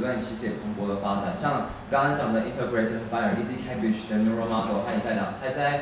端其实也蓬勃的发展，像刚刚讲的 Integrated Fire Easy Cabbage 的 Neural Model， 它也是在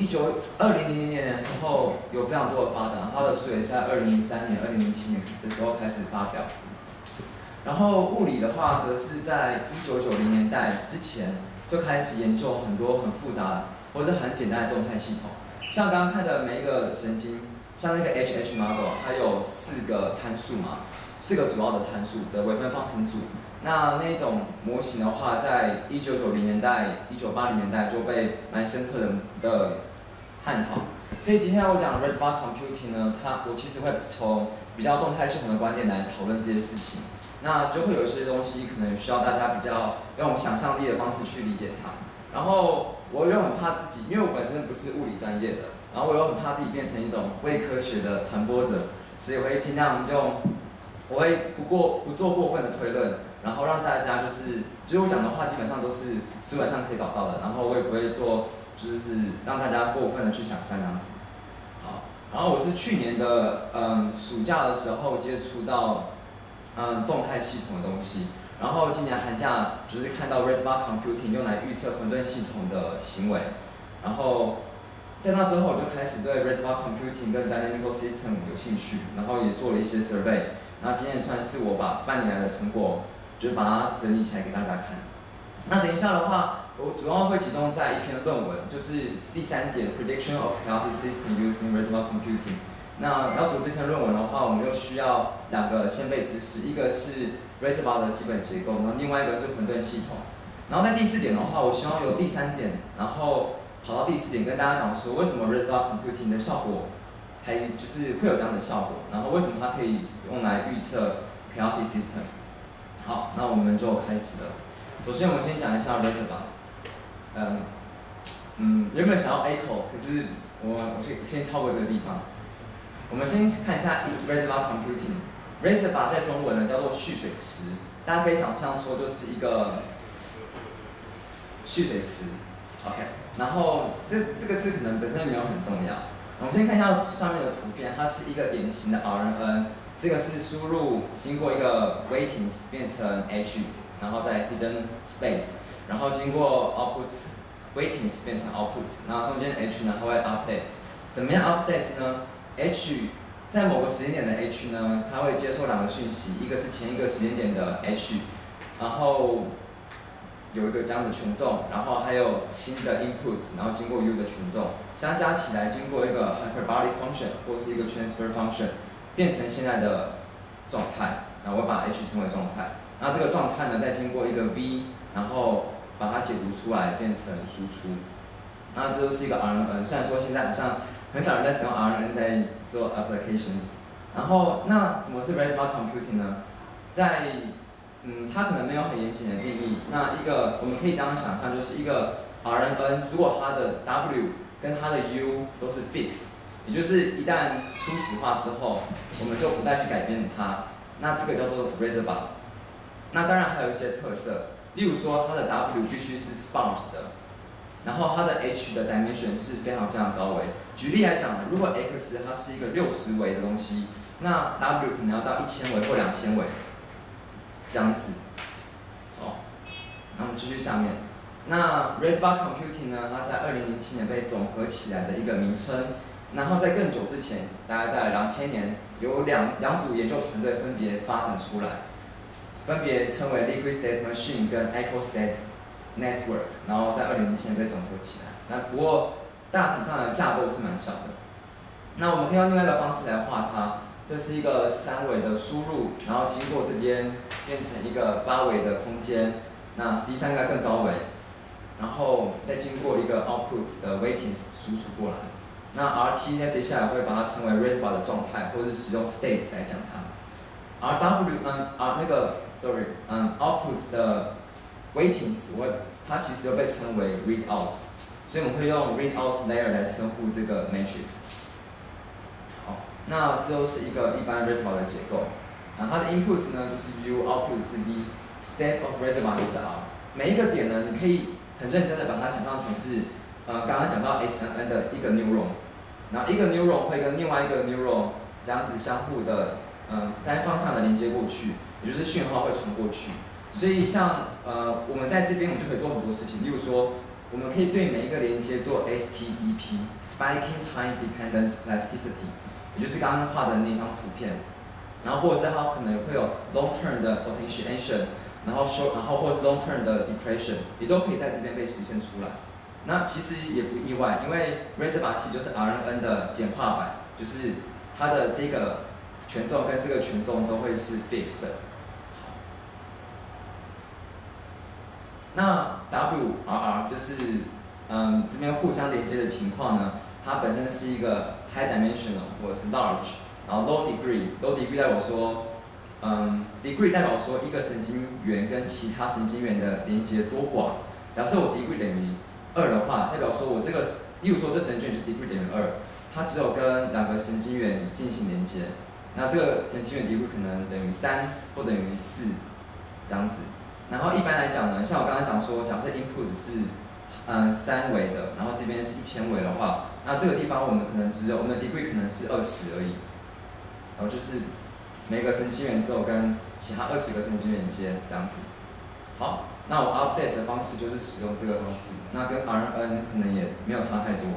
2000年的时候有非常多的发展，它的书也是在2003年、2007年的时候开始发表。然后物理的话，则是在1990年代之前就开始研究很多很复杂或是很简单的动态系统，像刚刚看的每一个神经，像那个 HH model， 它有4个参数嘛，4个主要的参数的微分方程组。那一种模型的话，在1990年代、1980年代就被蛮深刻的探讨。所以今天我讲 Reservoir Computing 呢，我其实会从比较动态系统的观点来讨论这些事情。那就会有一些东西可能需要大家比较用想象力的方式去理解它。然后我又很怕自己，因为我本身不是物理专业的，然后我又很怕自己变成一种伪科学的传播者，所以我会尽量我会不做过分的推论，然后让大家就是我讲的话基本上都是书本上可以找到的，然后我也不会做就是让大家过分的去想象这样子。好，然后我是去年的暑假的时候接触到动态系统的东西，然后今年寒假就是看到 Reservoir Computing 用来预测混沌系统的行为，然后在那之后我就开始对 Reservoir Computing 跟 Dynamical System 有兴趣，然后也做了一些 survey， 然后今天算是我把半年来的成果，就把它整理起来给大家看。那等一下的话，我主要会集中在一篇论文，就是第3点 Prediction of Chaotic System Using Reservoir Computing。那要读这篇论文的话，我们又需要2个先辈知识，一个是 Reservoir 的基本结构，然后另外一个是混沌系统。然后在第4点的话，我希望由第3点，然后跑到第4点，跟大家讲说为什么 Reservoir Computing 的效果就是会有这样的效果，然后为什么它可以用来预测 Chaotic System。好，那我们就开始了。首先我们先讲一下 Reservoir。原本想要 echo， 可是我先跳过这个地方。我们先看一下 Reservoir Computing。Reservoir 在中文呢叫做蓄水池，大家可以想象说就是一个蓄水池 ，OK。然后这个字可能本身没有很重要。我们先看一下上面的图片，它是一个典型的 RNN， 这个是输入经过一个 waitings 变成 H， 然后再 hidden space， 然后经过 output waitings 变成 output， 然后中间 H 呢它会 update， 怎么样 update 呢？ H 在某个时间点的 H 呢，它会接收2个讯息，一个是前一个时间点的 H， 然后有一个这样的权重，然后还有新的 input， 然后经过 U 的权重，相加起来经过一个 hyperbolic function 或是一个 transfer function， 变成现在的状态，然后我把 H 称为状态。那这个状态呢，再经过一个 V， 然后把它解读出来变成输出。那这就是一个 RNN， 虽然说现在好像很少人在使用 RNN 在做 applications。然后，那什么是 Reservoir Computing 呢？它可能没有很严谨的定义。那我们可以这样想象，就是一个 RNN， 如果它的 W 跟它的 U 都是 fix， 也就是一旦初始化之后，我们就不再去改变它，那这个叫做 Reservoir。那当然还有一些特色，例如说它的 W 必须是 sparse 的。然后它的 H 的 dimension 是非常非常高维。举例来讲，如果 X 它是一个60维的东西，那 W 可能要到1000维或2000维，这样子。好，那我们继续下面。那 Reservoir Computing 呢，它是在2007年被总合起来的一个名称。然后在更久之前，大概在2000年，有两组研究团队分别发展出来，分别称为 Liquid State Machine 跟 Echo State Network， 然后在2007年被总合起来。那不过大体上的架构是蛮小的。那我们可以用另外一个方式来画它，这是一个3维的输入，然后经过这边变成一个8维的空间，那实际上应该更高维，然后再经过一个 output 的 waitings 输出过来。那 RT 在接下来会把它称为 Reservoir 的状态，或是使用 states 来讲它。output 的 waitings 它其实又被称为 readouts， 所以我们会用 readout layer 来称呼这个 matrix。好，那这就是一个一般 Reservoir 的结构。那它的 input 呢就是 U，output 是 V，state of Reservoir 就是 R。每一个点呢，你可以很认真的把它想象成是刚刚讲到 SNN 的一个 neuron， 然后一个 neuron 会跟另外一个 neuron 这样子相互的单方向的连接过去，也就是讯号会传过去。 所以像我们在这边我们就可以做很多事情，例如说，我们可以对每一个连接做 STDP（Spiking Time Dependent Plasticity）， 也就是刚刚画的那张图片。然后或者是它可能会有 long term 的 potentiation， 然后或者是 long term 的 depression， 也都可以在这边被实现出来。那其实也不意外，因为 Reservoir 其实就是 RNN 的简化版，就是它的这个权重跟这个权重都会是 fixed 的。那 WRR 就是这边互相连接的情况呢，它本身是一个 high dimensional 或者是 large， 然后 low degree 代表说degree 代表说一个神经元跟其他神经元的连接多寡。假设我 degree 等于2的话，代表说我这个，例如说这神经元就是 degree 等于2，它只有跟2个神经元进行连接，那这个神经元 degree 可能等于3或等于4这样子。然后一般来讲呢，像我刚刚讲说，假设 input 是3维的，然后这边是1000维的话，那这个地方我们可能只有我们的 degree 可能是20而已，然后就是每个神经元只有跟其他20个神经元接这样子。好，那我 update 的方式就是使用这个方式，那跟 RNN 可能也没有差太多。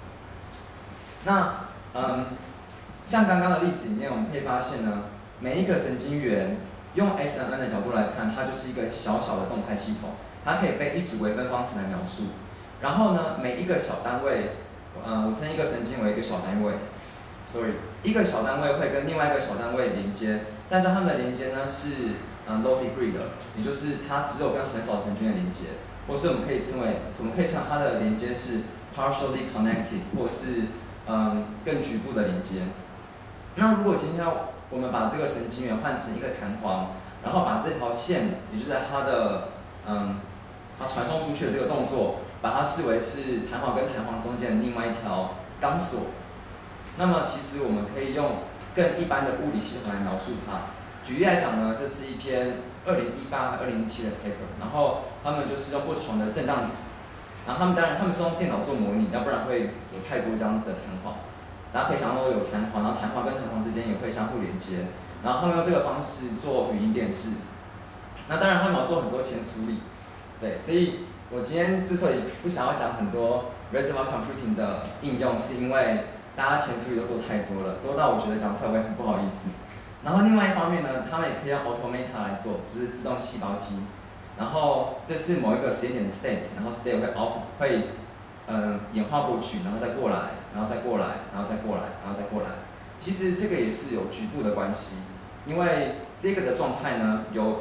那像刚刚的例子里面，我们可以发现呢，每一个神经元用 SNN 的角度来看，它就是一个小小的动态系统，它可以被一组微分方程来描述。然后呢，每一个小单位，我称一个神经为一个小单位。一个小单位会跟另外一个小单位连接，但是它们的连接呢是low degree 的，也就是它只有跟很少神经元连接，或是我们可以称它的连接是 partially connected， 或是更局部的连接。那如果今天我们把这个神经元换成一个弹簧，然后把这条线，也就是它的它传送出去的这个动作，把它视为是弹簧跟弹簧中间的另外一条钢索。那么其实我们可以用更一般的物理系统来描述它。举例来讲呢，这是一篇2018和2017的 paper， 然后他们就是用不同的振荡子，然后他们是用电脑做模拟，要不然会有太多这样子的弹簧。大家可以想到有弹簧，然后弹簧跟弹簧之间也会相互连接，然后他们用这个方式做语音辨识。那当然他们有做很多前处理，对，所以我今天之所以不想要讲很多 reservoir computing 的应用，是因为大家前处理都做太多了，多到我觉得讲出来会很不好意思。然后另外一方面呢，他们也可以用 automata 来做，就是自动细胞机。然后这是某一个时间点的 state， 然后 state 会演化过去，然后再过来，然后再过来，然后再过来，然后再过来。其实这个也是有局部的关系，因为这个的状态呢由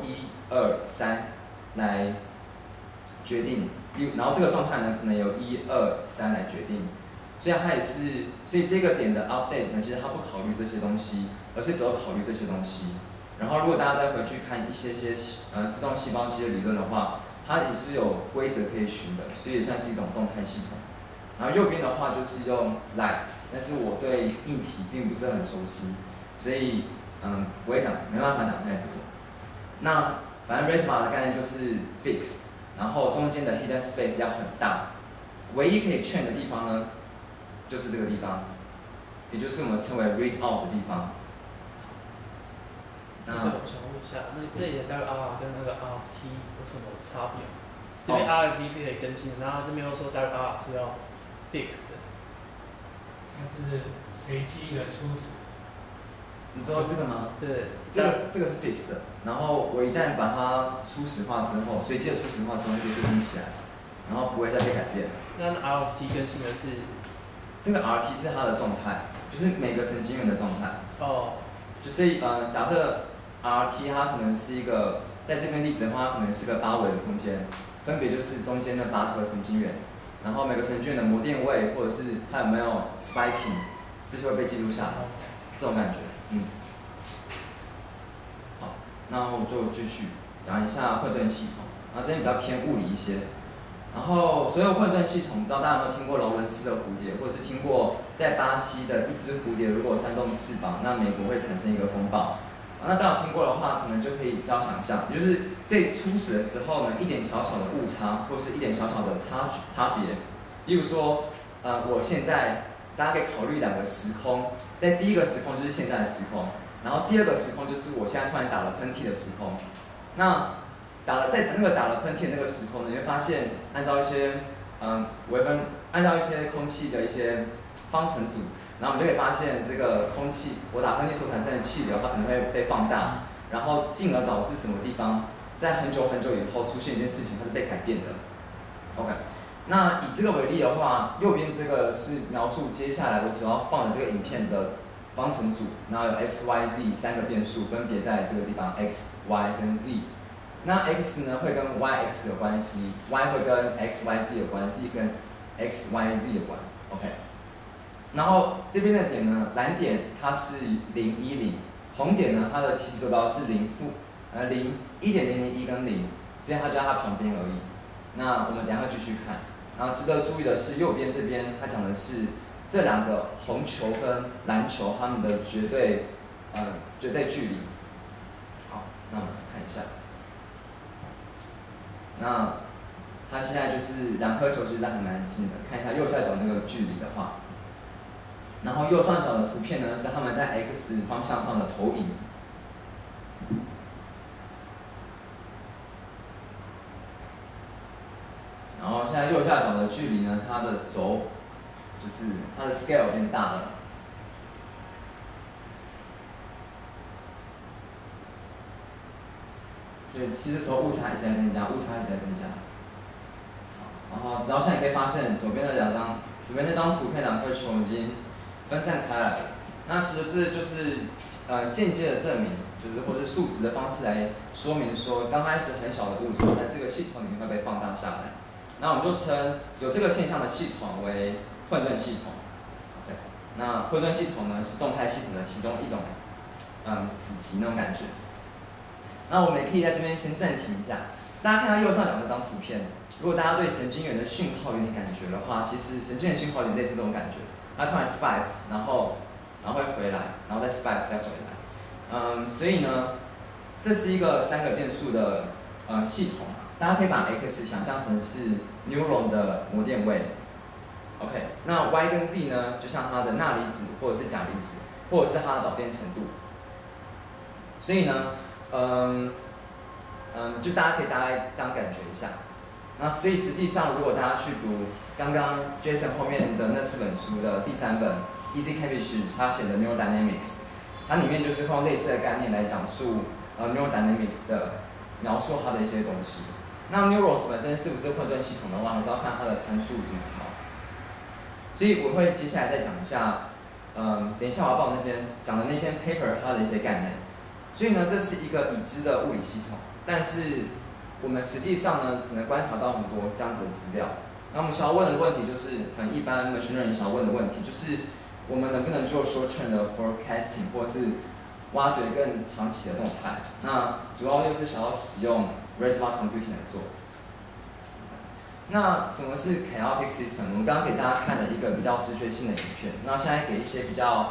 1、2、3来决定，然后这个状态呢可能由1、2、3来决定。所以这个点的 update 呢，其实它不考虑这些东西，而是只有考虑这些东西。然后如果大家再回去看一些自动细胞机的理论的话，它也是有规则可以循的，所以也算是一种动态系统。然后右边的话就是用 lights， 但是我对硬体并不是很熟悉，所以不会讲，没办法讲太多。那反正 reservoir 的概念就是 fixed， 然后中间的 hidden space 要很大，唯一可以 train 的地方呢，就是这个地方，也就是我们称为 read out 的地方。 我想问一下，那这里的 WRR 跟那个 RFT 有什么差别？这边 RFT 是可以更新的，然后这边又说 WRR 是要 fix 的。 它是随机的初值。 你说这个吗？ 对， 这个是 fixed 的，然后我一旦把它初始化之后，随机的初始化之后就对应起来，然后不会再被改变。 那 RFT 更新的是？ 这个 RT 是它的状态，就是每个神经元的状态。 哦。 就是假设 RT 它可能是一个，在这边例子的话，它可能是个8维的空间，分别就是中间的8个神经元，然后每个神经元的膜电位或者是它有没有 spiking， 这些会被记录下来，这种感觉，好，那我就继续讲一下混沌系统，然后这边比较偏物理一些。然后所有混沌系统，不知道大家有没有听过劳伦兹的蝴蝶，或者是听过在巴西的一只蝴蝶如果扇动翅膀，那美国会产生一个风暴。那大家有听过的话，可能就可以比较想象，就是最初始的时候呢，一点小小的误差，或是一点小小的差别。例如说，我现在大家可以考虑2个时空，在第一个时空就是现在的时空，然后第二个时空就是我现在突然打了喷嚏的时空。那打了喷嚏的那个时候呢，你会发现按照一些按照一些空气的一些方程组，然后我们就可以发现这个空气我打喷嚏所产生的气流，它可能会被放大，然后进而导致什么地方在很久很久以后出现一件事情，它是被改变的。OK， 那以这个为例的话，右边这个是描述接下来我主要放的这个影片的方程组，然后有 x、y、z 3个变数，分别在这个地方 x、y 跟 z。那 x 呢会跟 y、x 有关系 ，y 会跟 x、y、z 有关，z 跟 x、y、z 有关。OK， 然后这边的点呢，蓝点它是0、1、0，红点呢它的起始坐标是0、1.001跟0，所以它就在它旁边而已。那我们等一下继续看。然后值得注意的是，右边这边它讲的是这两个红球跟蓝球它们的绝对距离。好，那我们看一下。那它现在就是2颗球其实还蛮近的，看一下右下角那个距离的话，然后右上角的图片呢是它们在 x 方向上的投影。然后现在右下角的距离呢，它的轴就是它的 scale 变大了。对，其实时候误差一直在增加，误差一直在增加。然后直到现在你可以发现，左边那张图片2颗球已经分散开来了。那其实这就是间接的证明，就是或是数值的方式来说明说，刚开始很小的误差在这个系统里面会被放大下来。那我们就称有这个现象的系统为混沌系统。Okay， 那混沌系统呢是动态系统的其中一种子集那种感觉。那我们也可以在这边先暂停一下，大家看到右上角那张图片，如果大家对神经元的讯号有点感觉的话，其实神经元讯号有点类似这种感觉，它突然 spikes， 然后会回来，然后再 spikes 再回来。所以呢，这是一个3个变数的系统。大家可以把 x 想象成是 neuron 的膜电位 ，OK， 那 y 跟 z 呢，就像它的钠离子或者是钾离子，或者是它的导电程度。所以呢，就大家可以大概这样感觉一下。那所以实际上，如果大家去读刚刚 Jason 后面的那4本书的第3本 Easy Cabbage 他写的 Neurodynamics， 它里面就是会用类似的概念来讲述Neurodynamics 的描述它的一些东西。那 Neurons 本身是不是混沌系统的话，还是要看它的参数怎么调。所以我会接下来再讲一下，等一下我要把我那边讲的那篇 paper 它的一些概念。所以呢，这是一个已知的物理系统，但是我们实际上呢，只能观察到很多这样子的资料。那我们想要问的问题就是很一般 machine learning 想要问的问题，就是我们能不能做 short term 的 forecasting， 或是挖掘更长期的动态？那主要就是想要使用 reservoir computing 来做。那什么是 chaotic system？ 我们刚刚给大家看了一个比较直觉性的影片，那现在给一些比较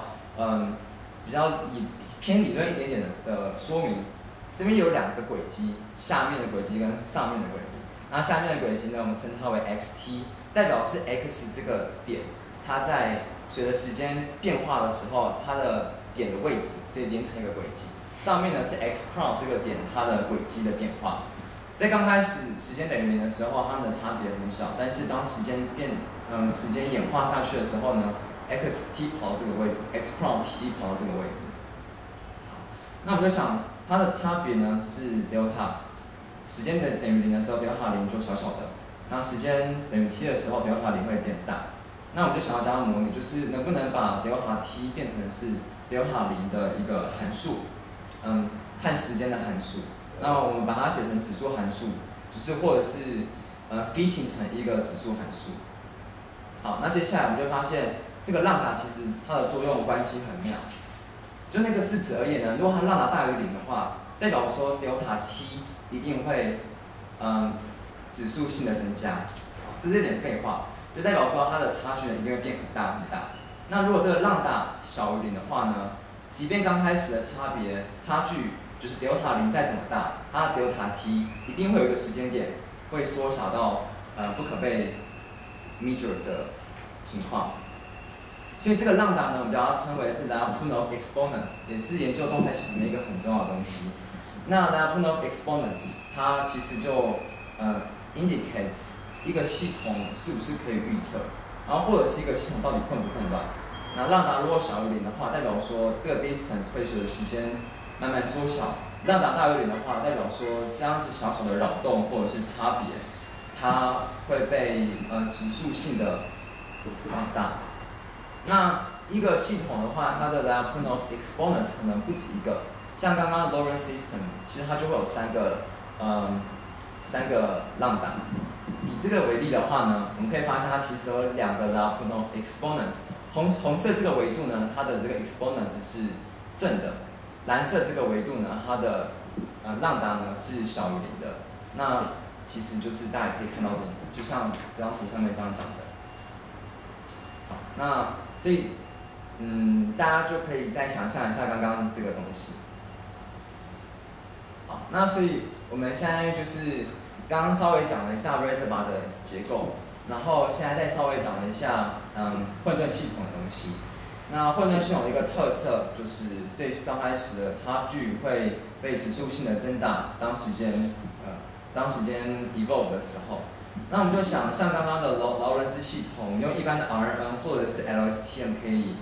偏理论一点点的说明。这边有2个轨迹，下面的轨迹跟上面的轨迹。那下面的轨迹呢，我们称它为 xt， 代表是 x 这个点，它在随着时间变化的时候，它的点的位置，所以连成一个轨迹。上面呢是 x crown 这个点，它的轨迹的变化。在刚开始时间等于0的时候，它们的差别很小，但是当时间演化下去的时候呢 ，xt 跑到这个位置 ，x crown t 跑到这个位置。好，那我们就想它的差别呢是 delta， 时间等于0的时候 delta 0就小小的，那时间等于 t 的时候 delta 0会变大。那我们就想要加上模拟，就是能不能把 delta t 变成是 delta 0的一个函数，和时间的函数。那我们把它写成指数函数，就是或者是fitting 成一个指数函数。好，那接下来我们就发现这个浪达其实它的作用关系很妙。就那个式子而言呢，如果它浪达大于0的话，代表说 delta t 一定会指数性的增加。这是有点废话，就代表说它的差距呢一定会变很大很大。那如果这个浪达小于0的话呢，即便刚开始的差距就是 delta 0再怎么大，它的 delta t 一定会有一个时间点会缩小到不可被 measure 的情况。所以这个浪达呢，我们把它称为是 lambda pool of exponents， 也是研究动态系统的一个很重要的东西。 那 Lyapunov of exponents 它其实就indicates 一个系统是不是可以预测，然后或者是一个系统到底混不混乱。那浪达如果小于0的话，代表说这个 distance 会随着时间慢慢缩小。浪达大于0的话，代表说这样子小小的扰动或者是差别，它会被指数性的放大。那一个系统的话，它的 Lyapunov of exponents 可能不止一个，像刚刚的 Lorentz system， 其实它就会有3个浪达。以这个为例的话呢，我们可以发现它其实有2个 Lyapunov of exponents。红色这个维度呢，它的这个 exponents 是正的；蓝色这个维度呢，它的浪达呢是小于0的。那其实就是大家可以看到这里，就像这张图上面这样讲的。好，那所以大家就可以再想象一下刚刚这个东西。好，那所以我们现在就是刚刚稍微讲了一下 reservoir 的结构，然后现在再稍微讲了一下混沌系统的东西。那混沌系统的一个特色就是最刚开始的差距会被指数性的增大，当时间 evolve 的时候。那我们就想像刚刚的劳伦兹系统，用一般的 RNN 或者是 LSTM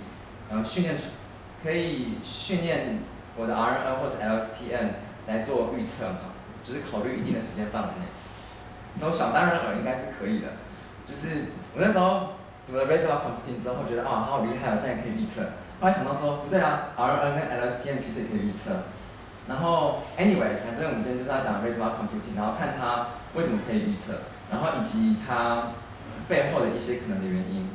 可以训练我的 RNN 或者 LSTM 来做预测嘛，就是考虑一定的时间范围内。那我想当然尔应该是可以的，就是我那时候读了 reservoir computing 之后，觉得它好厉害哦，这样也可以预测。后来想到说不对啊 ，RNN 跟 LSTM 其实也可以预测。然后 anyway， 反正我们今天就是要讲 reservoir computing， 然后看它为什么可以预测，然后以及它背后的一些可能的原因。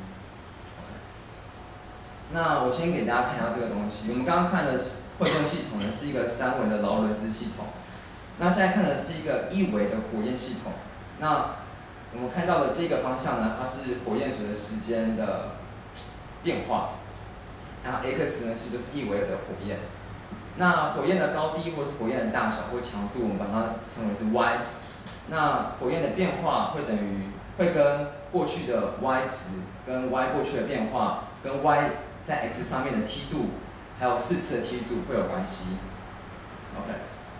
那我先给大家看一下这个东西。我们刚刚看的混沌系统呢是一个3维的劳伦兹系统，那现在看的是一个1维的火焰系统。那我们看到的这个方向呢，它是火焰随着时间的变化，然后 x 呢其实就是1维的火焰。那火焰的高低或是火焰的大小或强度，我们把它称为是 y。那火焰的变化会跟过去的 y 值跟 y 过去的变化跟 y 在 x 上面的梯度，还有4次的梯度会有关系。OK。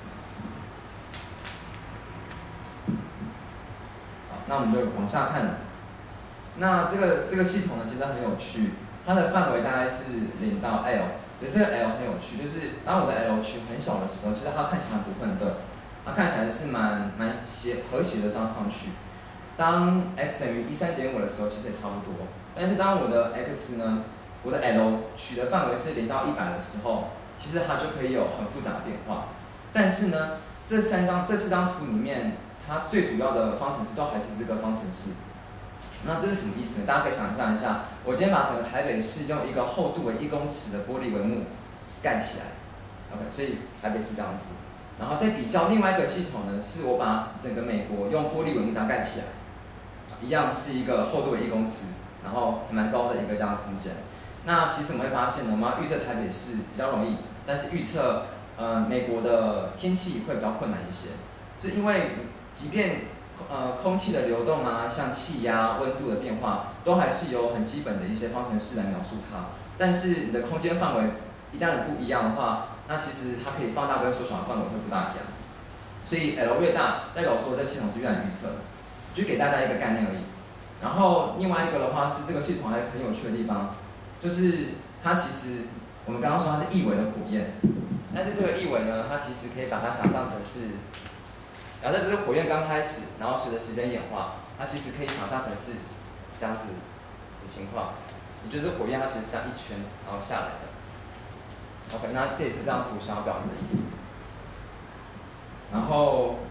好，那我们就往下看了。那这个系统呢，其实很有趣，它的范围大概是0到 L。这个 L 很有趣，就是当我的 L 群很小的时候，其实它看起来不混沌，它看起来是蛮和谐的这样上去。当 x 等于13.5的时候，其实也差不多。但是当我的 x 呢，我的 L 取的范围是0到100的时候，其实它就可以有很复杂的变化。但是呢，这4张图里面，它最主要的方程式都还是这个方程式。那这是什么意思呢？大家可以想象一下，我今天把整个台北市用一个厚度为1公尺的玻璃帷幕盖起来 ，OK， 所以台北市这样子。然后再比较另外一个系统呢，是我把整个美国用玻璃帷幕这样盖起来，一样是一个厚度为1公尺，然后还蛮高的一个这样的空间。那其实我们会发现呢，我们要预测台北市比较容易，但是预测美国的天气会比较困难一些，就因为即便空气的流动啊，像气压、温度的变化，都还是有很基本的一些方程式来描述它。但是你的空间范围一旦不一样的话，那其实它可以放大跟缩小的范围会不大一样。所以 L 越大，代表说这系统是越难预测的，就给大家一个概念而已。然后另外一个的话是这个系统还有很有趣的地方，就是它其实我们刚刚说它是1维的火焰，但是这个1维呢，它其实可以把它想象成是。假设这是火焰刚开始，然后随着时间演化，它其实可以想象成是这样子的情况，也就是火焰它其实是像一圈然后下来的。OK， 那这也是这张图想要表明的意思。然后，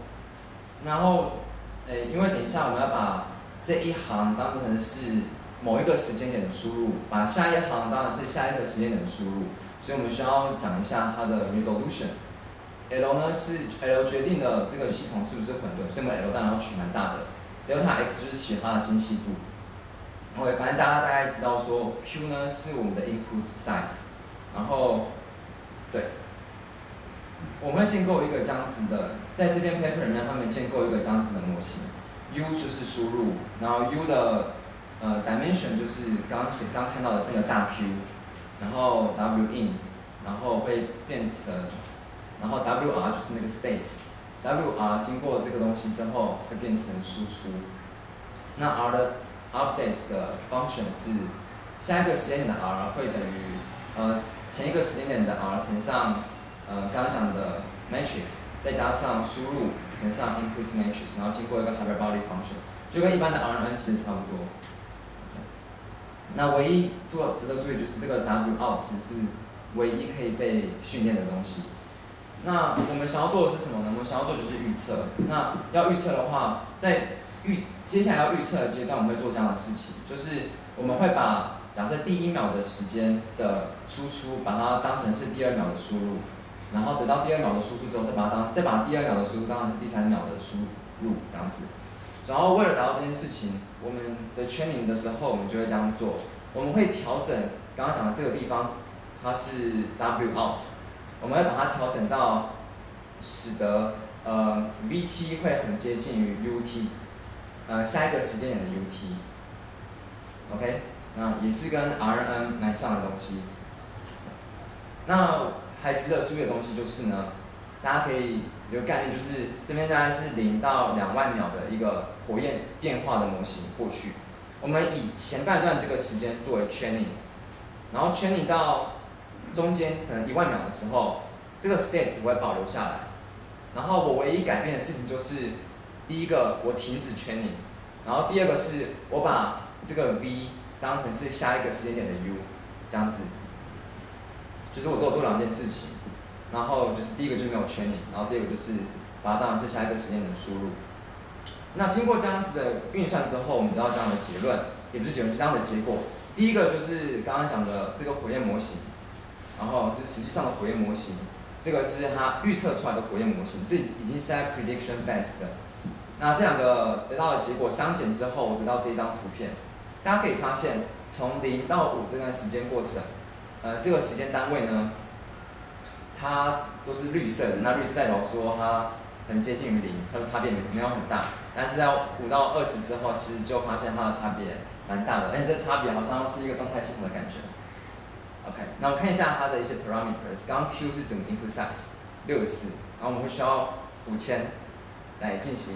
因为等一下我们要把这一行当成是某一个时间点的输入，把下一行当然是下一个时间点的输入，所以我们需要讲一下它的 resolution。L 呢是 L 决定了这个系统是不是混沌，所以我们 L 当然要取蛮大的。Delta X 就是其它的精细度。OK， 反正大家大概知道说 Q 呢是我们的 input size， 然后对，我们会建构一个这样子的，在这篇 paper 里面他们建构一个这样子的模型 ，U 就是输入，然后 U 的dimension 就是刚看到的那个大 Q， 然后 W in， 然后会变成然后 WR 就是那个 states，WR 经过这个东西之后会变成输出。那 R 的 updates 的 function 是下一个时间点的 R 会等于前一个时间点的 R 乘上刚刚讲的 matrix， 再加上输入乘上 input matrix， 然后经过一个 hyperbolic function， 就跟一般的 RNN 其实差不多。那唯一值得注意就是这个 WOUT 值是唯一可以被训练的东西。那我们想要做的是什么呢？我们想要做的就是预测。那要预测的话，在接下来要预测的阶段，我们会做这样的事情，就是我们会把假设第1秒的时间的输出，把它当成是第2秒的输入，然后等到第2秒的输出之后，再把第2秒的输入当成是第3秒的输入，这样子。然后为了达到这件事情，我们的 training 的时候，我们就会这样做。我们会调整刚刚讲的这个地方，它是 WOUT， 我们会把它调整到使得VT 会很接近于 UT， 下一个时间点的 UT。OK， 那也是跟 RNN 蛮像的东西。那还值得注意的东西就是呢，大家可以有个概念，就是这边大概是0到2万秒的一个火焰变化的模型过去。我们以前半段这个时间作为 training， 然后 training 到中间可能1万秒的时候，这个 state 只会保留下来。然后我唯一改变的事情就是，第一个我停止 training， 然后第二个是我把这个 v 当成是下一个时间点的 u， 这样子。就是我只有做2件事情，然后就是第一个就是没有 training， 然后第二个就是把它当成是下一个时间点的输入。那经过这样子的运算之后，我们得到这样的结论，也不是结论，是这样的结果。第一个就是刚刚讲的这个火焰模型，然后这是实际上的火焰模型，这个是它预测出来的火焰模型，这已经是在 prediction phase 的。那这2个得到的结果相减之后，我得到这一张图片。大家可以发现，从0到5这段时间过程，这个时间单位呢，它都是绿色的。那绿色代表说它很接近于0，差别没有很大。但是在5到20之后，其实就发现它的差别蛮大的，而且这差别好像是一个动态系统的感觉。OK， 那我们看一下它的一些 parameters。刚刚 Q 是整个 input size 64，然后我们会需要5000来进行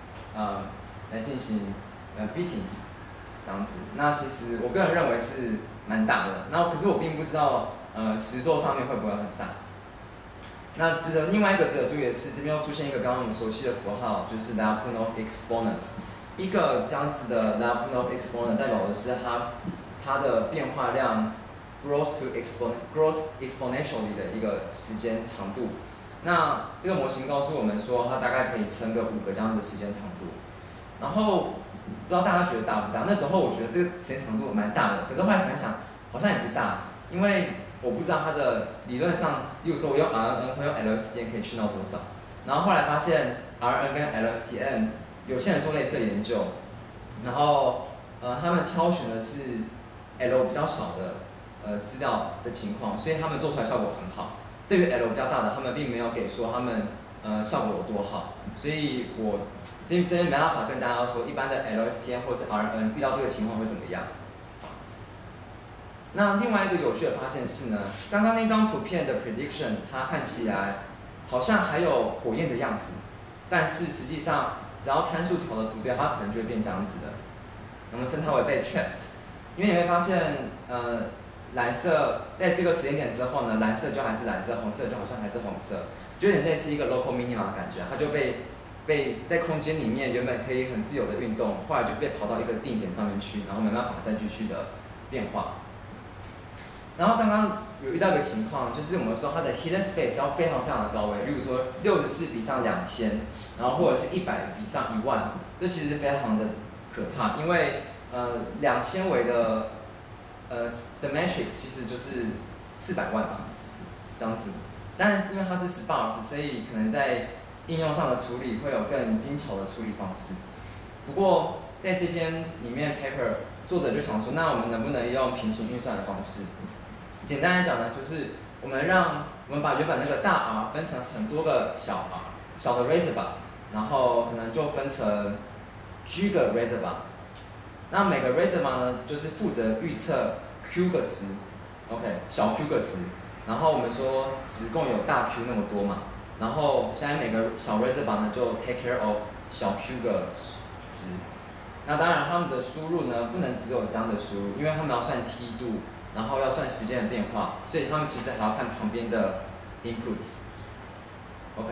fittings 这样子。那其实我个人认为是蛮大的，那可是我并不知道实作上面会不会很大。那另外一个值得注意的是，这边又出现一个刚刚我们熟悉的符号，就是 Lyapunov exponents。一个这样子的 Lyapunov exponent 代表的是它的变化量 grows exponentially 的一个时间长度。那这个模型告诉我们说，它大概可以撑个5个这样子的时间长度。然后不知道大家觉得大不大？那时候我觉得这个时间长度蛮大的，可是后来想一想，好像也不大，因为我不知道它的理论上，例如说我用 RNN 或用 LSTM 可以训到多少。然后后来发现 RNN 跟 LSTM 有些人做类似的研究，然后他们挑选的是 L 比较少的资料的情况，所以他们做出来效果很好。对于 L 比较大的，他们并没有给说他们效果有多好，所以这边没办法跟大家说一般的 LSTM 或是 RNN 遇到这个情况会怎么样。那另外一个有趣的发现是呢，刚刚那张图片的 prediction 它看起来好像还有火焰的样子，但是实际上只要参数调的不对，它可能就会变这样子的。我们称它为被 trapped， 因为你会发现蓝色在这个时间点之后呢，蓝色就还是蓝色，红色就好像还是红色，就有点类似一个 local minima 的感觉，它就被在空间里面原本可以很自由的运动，后来就被跑到一个定点上面去，然后没办法再继续的变化。然后刚刚有遇到一个情况，就是我们说它的 hidden space 要非常的高位，例如说64比上2000，然后或者是100比上10000，这其实非常的可怕，因为2000维的the matrix 其实就是400万吧，这样子。当然，因为它是 sparse， 所以可能在应用上的处理会有更精巧的处理方式。不过在这篇里面 paper 作者就想说，那我们能不能用平行运算的方式？简单来讲呢，就是我们把原本那个大 R 分成很多个小 R， 小的 reservoir， 然后可能就分成 G 个 reservoir。那每个 reservoir 呢，就是负责预测 Q 个值 ，OK， 小 Q 个值。然后我们说值共有大 Q 那么多嘛， 然后现在每个小 reservoir 呢就 take care of 小 q 的值。那当然，他们的输入呢不能只有这样的输入，因为他们要算梯度，然后要算时间的变化，所以他们其实还要看旁边的 inputs。OK，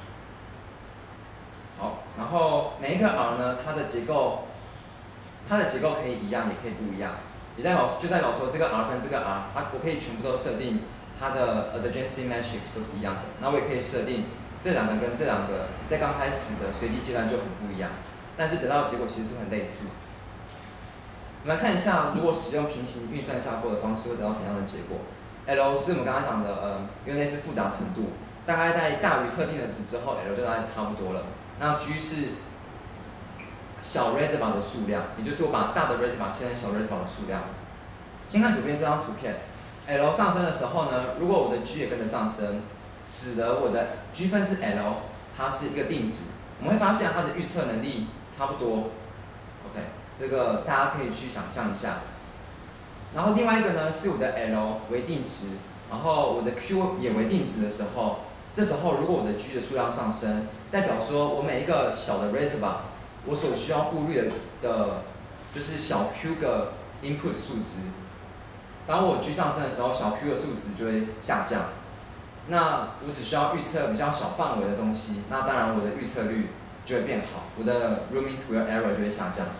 好，然后每一个 R 呢，它的结构可以一样，也可以不一样，就代表说这个 R 跟这个 R， 我可以全部都设定它的 adjacency matrix 都是一样的。那我也可以设定这两个跟这两个在刚开始的随机阶段就很不一样。但是得到的结果其实是很类似。我们来看一下，如果使用平行运算架构的方式会得到怎样的结果 ？L 是我们刚刚讲的，因为类似复杂程度，大概在大于特定的值之后 ，L 就大概差不多了。那 G 是小 reservoir 的数量，也就是我把大的 reservoir 切成小 reservoir 的数量。先看左边这张图片 ，L 上升的时候呢，如果我的 G 也跟着上升，使得我的 G 分之 L 它是一个定值。我们会发现它的预测能力差不多 ，OK， 这个大家可以去想象一下。然后另外一个呢，是我的 L 为定值，然后我的 Q 也为定值的时候，这时候如果我的 G 的数量上升，代表说我每一个小的 reservoir， 我所需要顾虑的就是小 Q 的 input 数值。当我 G 上升的时候，小 Q 的数值就会下降。那我只需要预测比较小范围的东西，那当然我的预测率就会变好，我的 root mean square error 就会下降。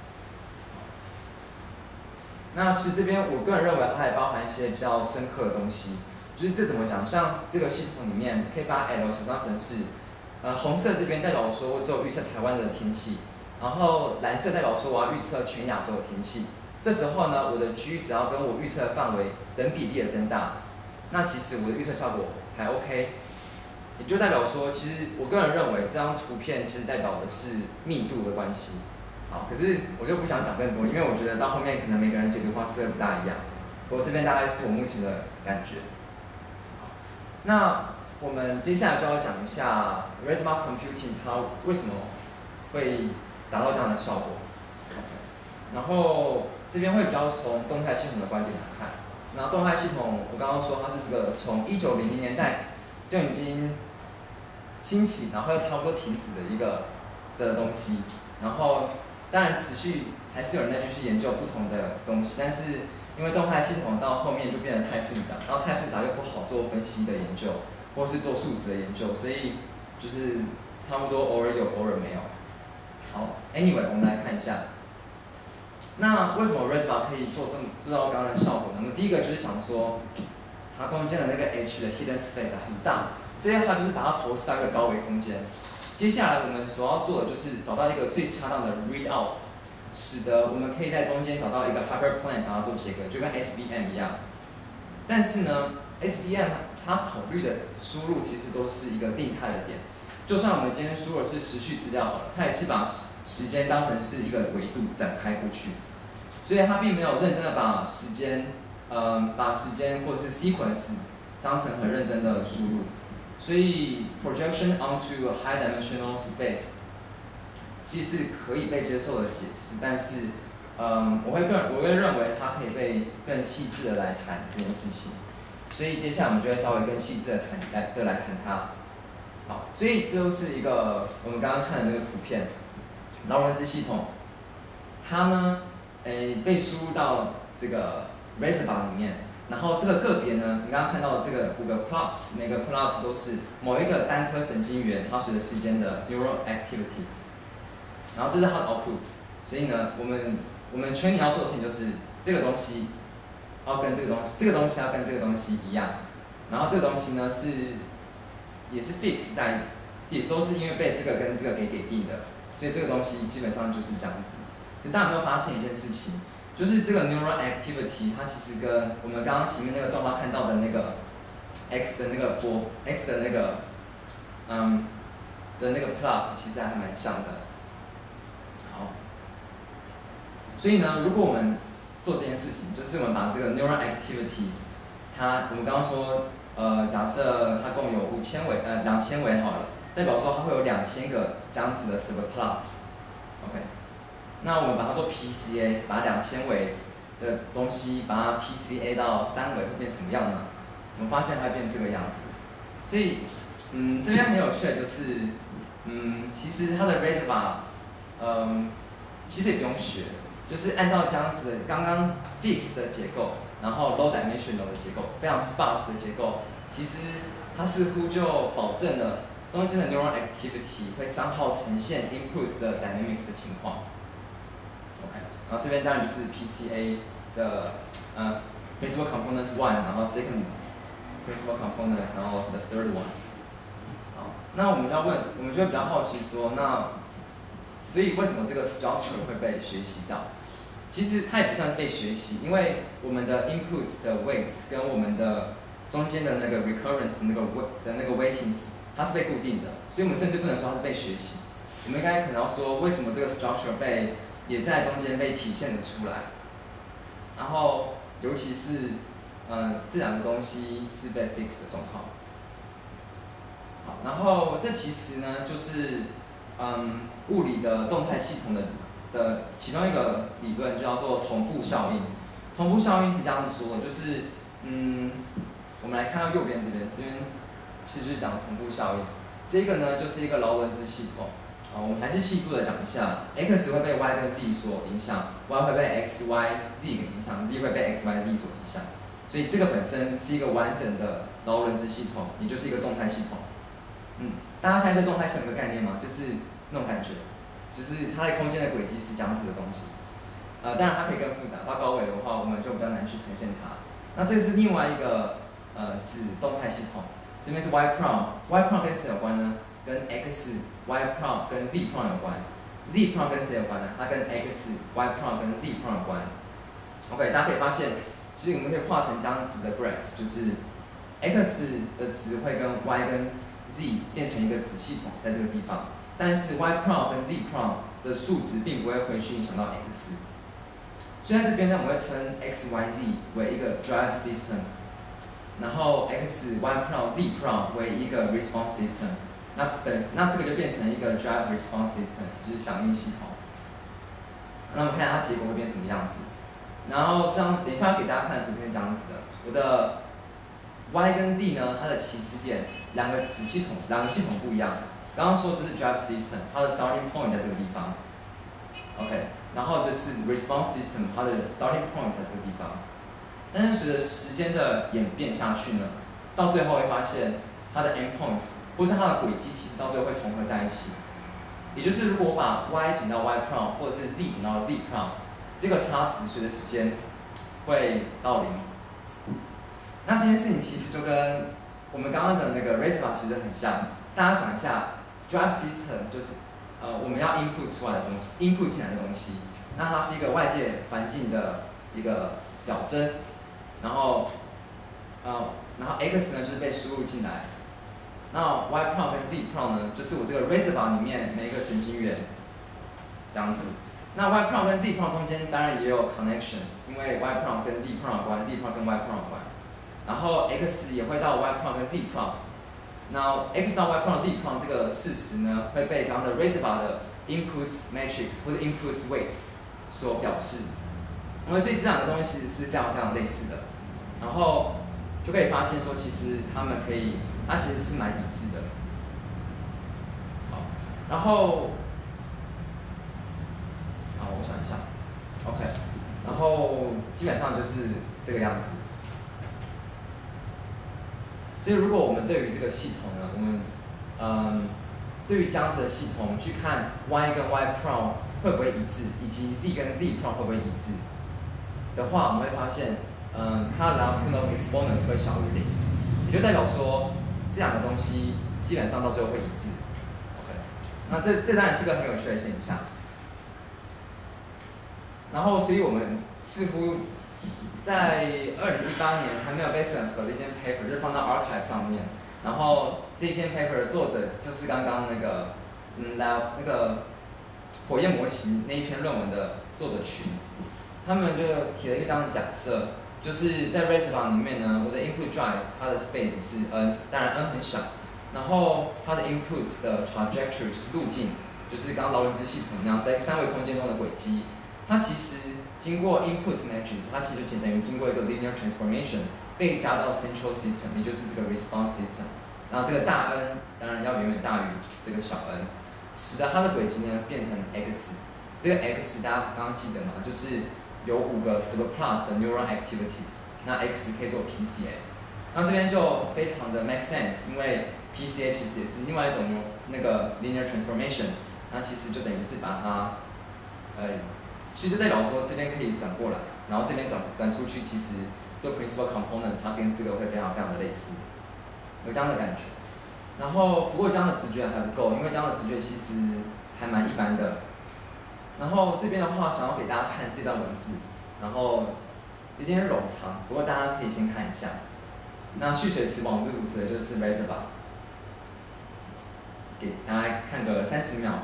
那其实这边我个人认为它还包含一些比较深刻的东西，就是这怎么讲？像这个系统里面可以把 L 想象成是，红色这边代表说我只有预测台湾的天气，然后蓝色代表说我要预测全亚洲的天气。这时候呢，我的 G 只要跟我预测的范围等比例的增大，那其实我的预测效果还 OK， 也就代表说，其实我个人认为这张图片其实代表的是密度的关系。好，可是我就不想讲更多，因为我觉得到后面可能每个人解读方式会不大一样。不过这边大概是我目前的感觉。那我们接下来就要讲一下 reservoir computing 它为什么会达到这样的效果。然后这边会比较从动态系统的观点来看。那动态系统，我刚刚说它是这个从1900年代就已经兴起，然后又差不多停止的一个的东西。然后当然持续还是有人在继续研究不同的东西，但是因为动态系统到后面就变得太复杂，然后太复杂又不好做分析的研究，或是做数值的研究，所以就是差不多偶尔有，偶尔没有。好 ，anyway， 我们来看一下。那为什么 reservoir 可以做到刚刚的效果呢？我们第一个就是想说，它中间的那个 h 的 hidden space 很大，所以它就是把它投射到一个高维空间。接下来我们所要做的就是找到一个最恰当的 readouts， 使得我们可以在中间找到一个 hyperplane 把它做切割，就跟 SVM 一样。但是呢 ，SVM 它跑率的输入其实都是一个定态的点，就算我们今天输入的是时序资料好了，它也是把时间当成是一个维度展开过去。所以它并没有认真的把时间或者是 sequence 当成很认真的输入，所以 projection onto a high dimensional space 其实是可以被接受的解释，但是我会认为它可以被更细致的来谈这件事情，所以接下来我们就会稍微更细致的来谈它。好，所以这就是一个我们刚刚看的那个图片，劳伦兹系统，它呢。被输入到这个 reservoir 里面，然后这个个别呢，你刚刚看到的这个5个 plots， 每个 plots 都是某一个单颗神经元它随着时间的 neural activities， 然后这是它的 outputs， 所以呢，我们 training 要做的事情就是这个东西要跟这个东西要跟这个东西一样，然后这个东西呢也是 fix 在，也都是因为被这个跟这个给定的，所以这个东西基本上就是这样子。大家有没有发现一件事情？就是这个 neural activity， 它其实跟我们刚刚前面那个动画看到的那个 x 的那个波 ，x 的那个的那个 plot 其实还蛮像的。好，所以呢，如果我们做这件事情，就是我们把这个 neural activities， 我们刚刚说，假设它共有5000维，2000维好了，代表说它会有2000个这样子的 subplots，OK。那我们把它做 PCA， 把2000维的东西把它 PCA 到3维会变什么样呢？我们发现它会变这个样子。所以这边很有趣的就是，其实它的 reservoir，其实也不用学，就是按照这样子的刚刚 fixed 的结构，然后 low dimensional 的结构，非常 sparse 的结构，其实它似乎就保证了中间的 neural activity 会somehow呈现 input 的 dynamics 的情况。OK， 然后这边当然就是 PCA 的principal components one， 然后 second principal components， 然后 the third one。好，那我们就会比较好奇说，那所以为什么这个 structure 会被学习到？其实它也不算是被学习，因为我们的 inputs 的 weights 跟我们的中间的那个 recurrence 那个 weightings， 它是被固定的，所以我们甚至不能说它是被学习。我们应该可能要说，为什么这个 structure 也在中间被体现了出来？然后尤其是这两个东西是被 fix 的状况。好，然后这其实呢就是物理的动态系统的其中一个理论，就叫做同步效应。同步效应是这样说的，就是我们来看到右边这边其实就是讲同步效应。这个呢就是一个劳伦兹系统。我们还是细部的讲一下 ，x 会被 y 跟 z 所影响 ，y 会被 x、y、z 给影响 ，z 会被 x、y、z 所影响。所以这个本身是一个完整的劳伦兹系统，也就是一个动态系统。大家现在对动态系统有个概念吗？就是那种感觉，就是它的空间的轨迹是这样子的东西。当然它可以更复杂，到高维的话，我们就比较难去呈现它。那这个是另外一个子动态系统，这边是 y prom，y prom 跟谁有关呢？跟 x y prom 跟 z prom 有关 ，z prom 跟谁有关呢？它跟 x y prom 跟 z prom 有关。OK， 大家可以发现，其实我们可以画成这样子的 graph， 就是 x 的值会跟 y 跟 z 变成一个子系统在这个地方，但是 y prom 跟 z prom 的数值并不会回去影响到 x。所以在这边呢，我们会称 x y z 为一个 drive system， 然后 x y prom z prom 为一个 response system。那这个就变成一个 drive response system， 就是响应系统。那我们看下它结果会变什么样子。然后这样，等一下给大家看的图片是这样子的。我的 y 跟 z 呢，它的起始点两个系统不一样。刚刚说这是 drive system， 它的 starting point 在这个地方。OK， 然后这是 response system， 它的 starting point 在这个地方。但是随着时间的演变下去呢，到最后会发现它的 endpoints 或是它的轨迹其实到最后会重合在一起。也就是如果我把 y 减到 y prom， 或者是 z 减到 z prom， 这个差值随着时间会到0。那这件事情其实就跟我们刚刚的那个 reservoir 其实很像。大家想一下 ，drive system 就是我们要 input 出来的input 进来的东西，那它是一个外界环境的一个表征，然后 x 呢就是被输入进来。那 y prom 跟 z prom 呢，就是我这个 reservoir 里面每一个神经元，这样子。那 y prom 跟 z prom 中间当然也有 connections， 因为 y prom 跟 z prom 有关 ，z prom 跟 y prom 有关。然后 x 也会到 y prom 跟 z prom。那 x 到 y prom z prom 这个事实呢，会被刚刚的 reservoir 的 input matrix 或者 input weights 所表示。所以这两个东西其实是非常非常类似的。然后就可以发现说，其实它其实是蛮一致的。好，然后，我想一下 ，OK， 然后基本上就是这个样子。所以如果我们对于这个系统呢，我们对于这样子的系统去看 y 跟 y prom 会不会一致，以及 z 跟 z prom 会不会一致的话，我们会发现，它的 lambda of exponents 会小于0，也就代表说这两个东西基本上到最后会一致。OK， 那这当然是个很有趣的现象。然后，所以我们似乎在2018年还没有被审核的一篇 paper 就放到 archive 上面。然后这一篇 paper 的作者就是刚刚那个火焰模型那一篇论文的作者群，他们就提了一个这样的假设，就是在 reservoir 里面呢，我的 input drive 它的 space 是 n， 当然 n 很小，然后它的 input 的 trajectory 就是路径，就是刚刚劳伦兹系统那样在3维空间中的轨迹，它其实经过 input matrix， 它其实就等于经过一个 linear transformation 被加到 central system， 也就是这个 response system。 然后这个大 N 当然要远远大于这个小 n， 使得它的轨迹呢变成 x。这个 x 大家刚刚记得吗？就是有5个 surplus 的 neuron activities， 那 x 可以做 PCA。那这边就非常的 make sense， 因为 PCA 其实也是另外一种那个 linear transformation， 那其实就等于是把它，其实就代表说这边可以转过来，然后这边转出去，其实做 principal components 它跟这个会非常非常的类似，有这样的感觉。然后不过这样的直觉还不够，因为这样的直觉其实还蛮一般的。然后这边的话，想要给大家看这段文字，然后有点冗长，不过大家可以先看一下。那蓄水池网路指的就是 reservoir， 给大家看个30秒。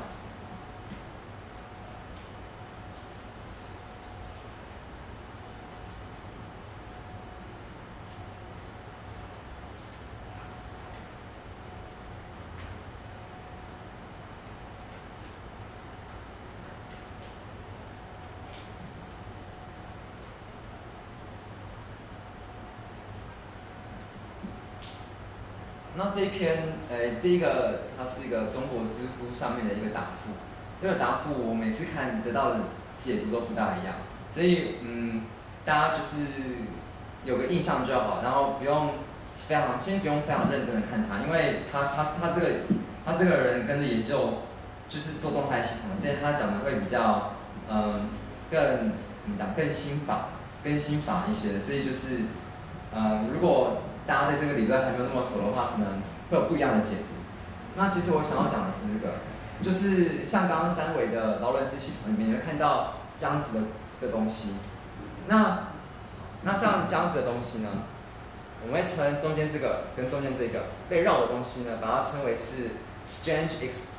那这一篇，这个它是一个中国知乎上面的一个答复。这个答复我每次看得到的解读都不大一样，所以大家就是有个印象就好，然后先不用非常认真的看它，因为他这个人跟着研究就是做动态系统，所以他讲的会比较更怎么讲更心法一些，所以就是如果大家对这个理论还没有那么熟的话，可能会有不一样的解读。那其实我想要讲的是这个，就是像刚刚3维的劳伦兹系统里面，你会看到这样子的东西。那像这样子的东西呢，我们会称中间这个跟中间这个被绕的东西呢，把它称为是 strange